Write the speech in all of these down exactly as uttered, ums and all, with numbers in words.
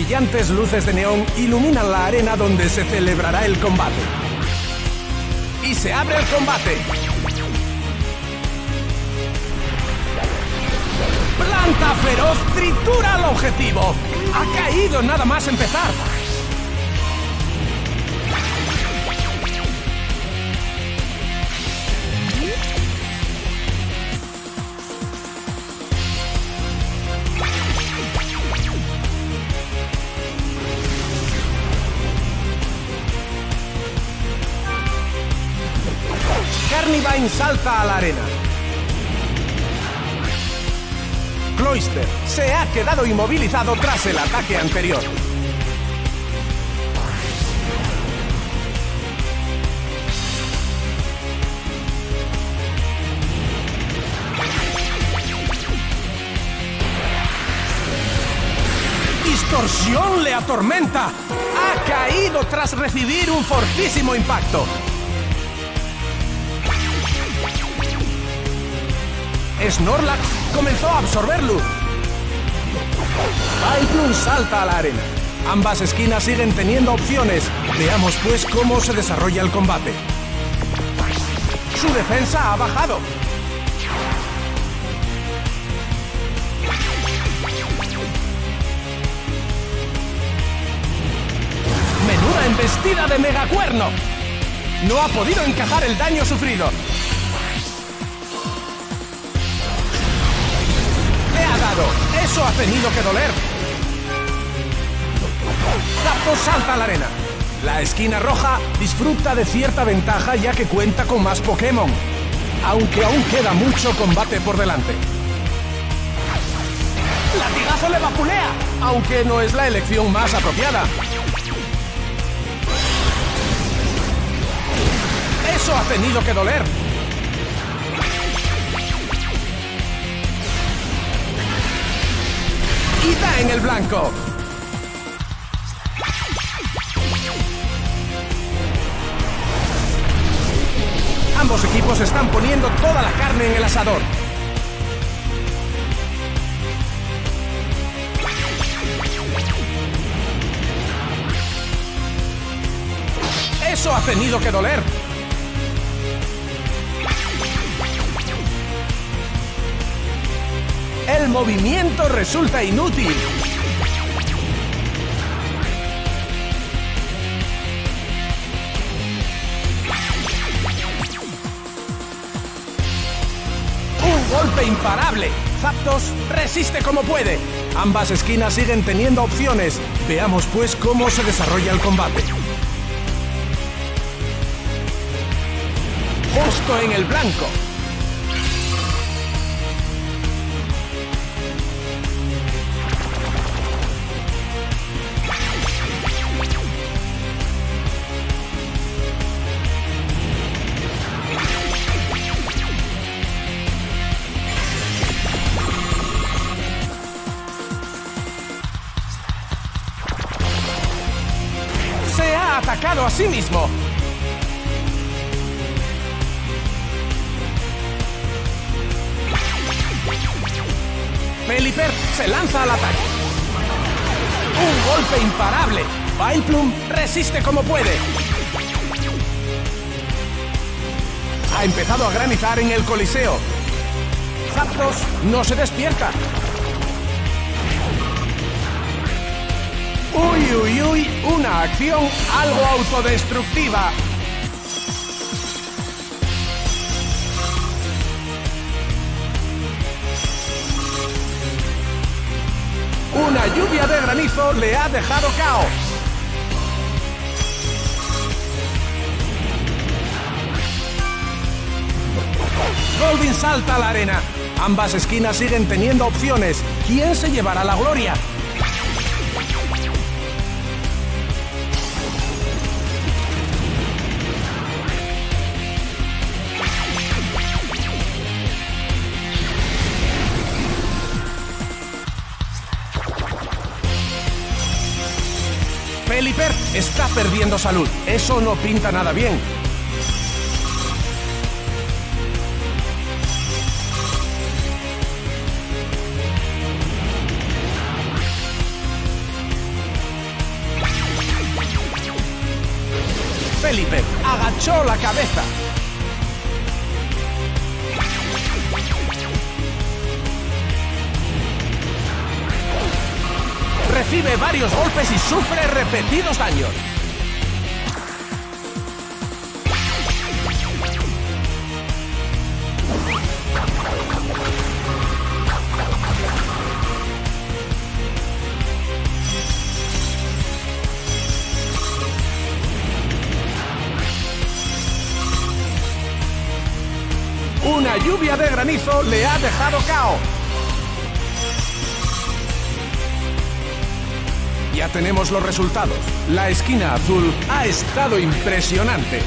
brillantes luces de neón iluminan la arena donde se celebrará el combate. Y se abre el combate. Planta feroz tritura al objetivo. Ha caído nada más empezar. Carnivine salta a la arena. Cloyster se ha quedado inmovilizado tras el ataque anterior. Distorsión le atormenta. Ha caído tras recibir un fortísimo impacto. Snorlax comenzó a absorber luz. Vileplume salta a la arena. Ambas esquinas siguen teniendo opciones. Veamos pues cómo se desarrolla el combate. Su defensa ha bajado. Menuda embestida de Megacuerno. No ha podido encajar el daño sufrido. Eso ha tenido que doler. Zapdos salta a la arena. La esquina roja disfruta de cierta ventaja ya que cuenta con más Pokémon, aunque aún queda mucho combate por delante. Latigazo le vapulea, aunque no es la elección más apropiada. Eso ha tenido que doler. Y da en el blanco. Ambos equipos están poniendo toda la carne en el asador. Eso ha tenido que doler. El movimiento resulta inútil. Un golpe imparable. Zapdos resiste como puede. Ambas esquinas siguen teniendo opciones. Veamos pues cómo se desarrolla el combate. Justo en el blanco. Se ha atacado a sí mismo. Pelipper se lanza al ataque. Un golpe imparable. Vileplume resiste como puede. Ha empezado a granizar en el Coliseo. Zapdos no se despierta. Uy, uy, uy, una acción algo autodestructiva. Una lluvia de granizo le ha dejado K O. Goldeen salta a la arena. Ambas esquinas siguen teniendo opciones. ¿Quién se llevará la gloria? Pelipper está perdiendo salud. Eso no pinta nada bien. Felipe agachó la cabeza. Recibe varios golpes y sufre repetidos daños. Una lluvia de granizo le ha dejado K O. Ya tenemos los resultados. La esquina azul ha estado impresionante.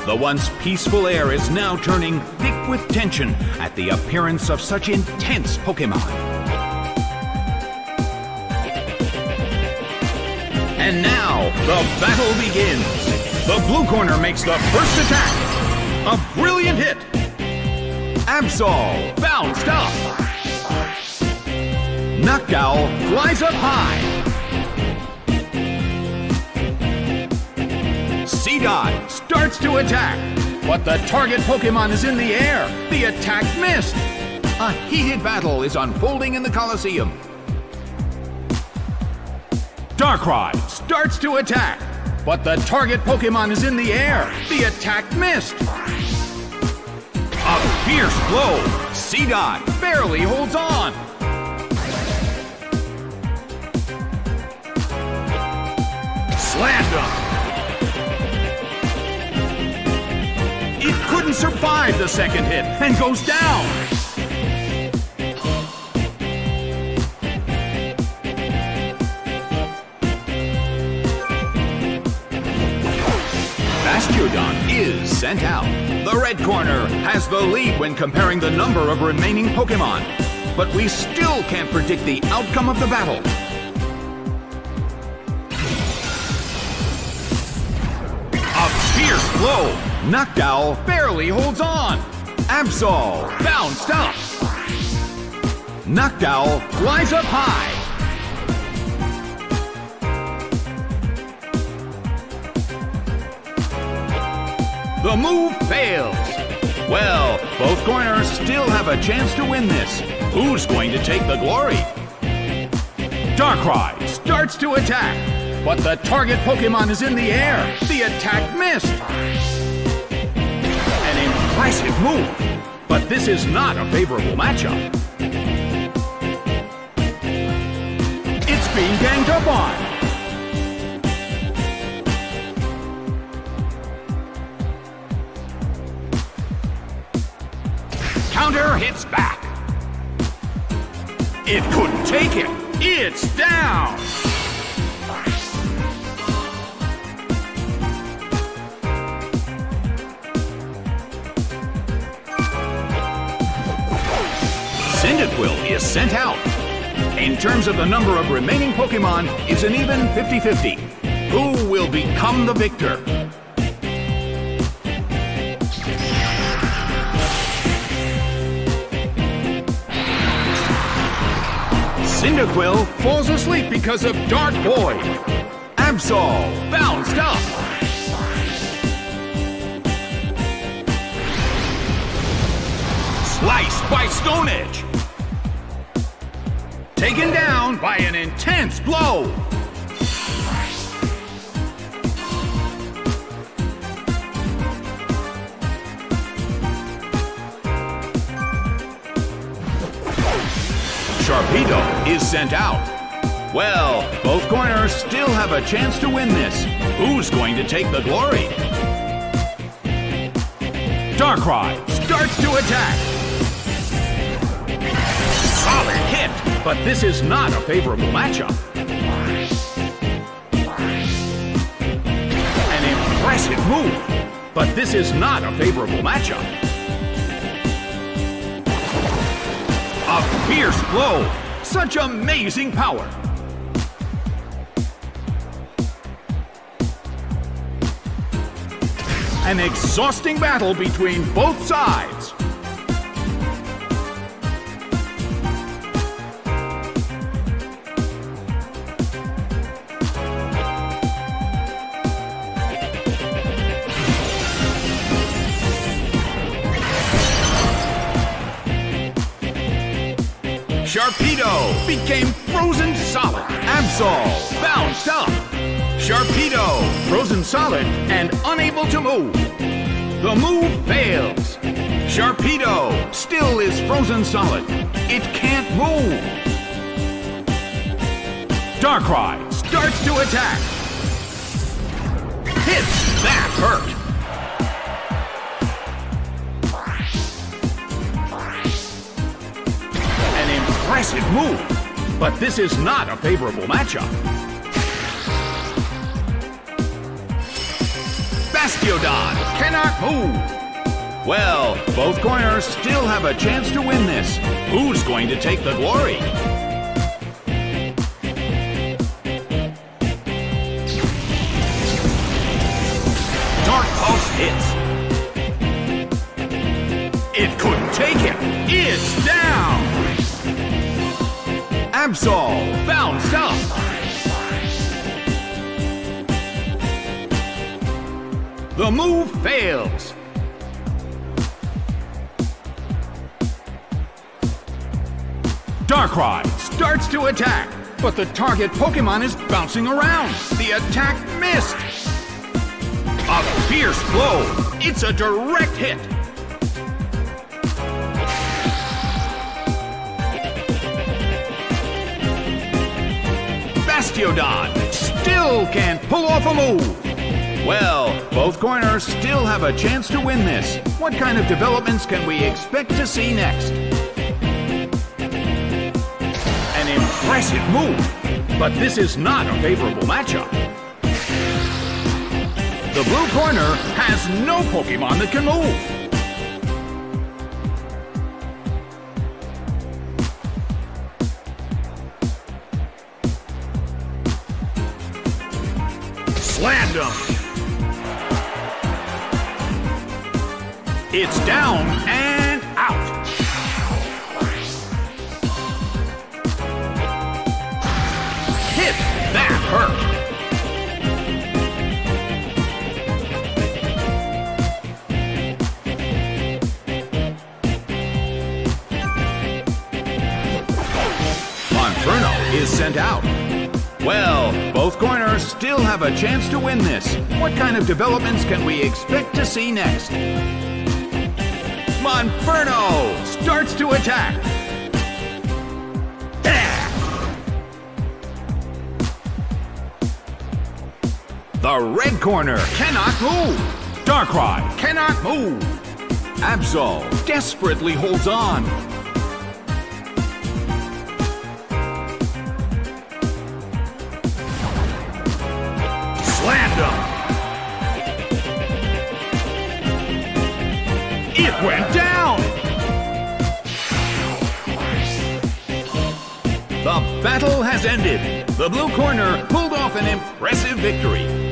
The once peaceful air is now turning thick with tension at the appearance of such intense Pokémon. And now, the battle begins. The blue corner makes the first attack. A brilliant hit. Absol bounced up. Noctowl flies up high. Seedot starts to attack, but the target Pokémon is in the air. The attack missed. A heated battle is unfolding in the Colosseum. Darkrai starts to attack, but the target Pokémon is in the air. The attack missed. A fierce blow. Seedot barely holds on. Slammed him. It couldn't survive the second hit and goes down. Bastiodon is sent out. The red corner has the lead when comparing the number of remaining Pokémon, but we still can't predict the outcome of the battle. A fierce blow. Noctowl barely holds on. Absol bounced up. Noctowl flies up high. The move fails. Well, both corners still have a chance to win this. Who's going to take the glory? Darkrai starts to attack, but the target Pokémon is in the air. The attack missed. An impressive move, but this is not a favorable matchup. It's being ganged up on. Counter hits back. It couldn't take it. It's down. Cyndaquil is sent out. In terms of the number of remaining Pokémon, it's an even fifty fifty. Who will become the victor? Cyndaquil falls asleep because of Dark Void. Absol bounced up. Sliced by Stone Edge. Taken down by an intense blow. Sharpedo is sent out. Well, both corners still have a chance to win this. Who's going to take the glory? Darkrai starts to attack. Solid hit, but this is not a favorable matchup. An impressive move, but this is not a favorable matchup. A fierce blow. Such amazing power. An exhausting battle between both sides. Sharpedo became frozen solid. Absol bounced up. Sharpedo frozen solid and unable to move. The move fails. Sharpedo still is frozen solid. It can't move. Darkrai starts to attack. Hits! That hurt. Impressive move, but this is not a favorable matchup. Bastiodon cannot move. Well, both corners still have a chance to win this. Who's going to take the glory? Dark Pulse hits. It couldn't take him. It's down. Absol bounced up. The move fails. Darkrai starts to attack, but the target Pokemon is bouncing around. The attack missed. A fierce blow. It's a direct hit. Bastiodon still can't pull off a move. Well, both corners still have a chance to win this. What kind of developments can we expect to see next? An impressive move, but this is not a favorable matchup. The blue corner has no Pokemon that can move. Slammed him. It's down and out. Hit! That hurt. Monferno is sent out. Well, both corners still have a chance to win this. What kind of developments can we expect to see next? Monferno starts to attack. The red corner cannot move. Darkrai cannot move. Absol desperately holds on. Slammed him. It went down! The battle has ended. The blue corner pulled off an impressive victory.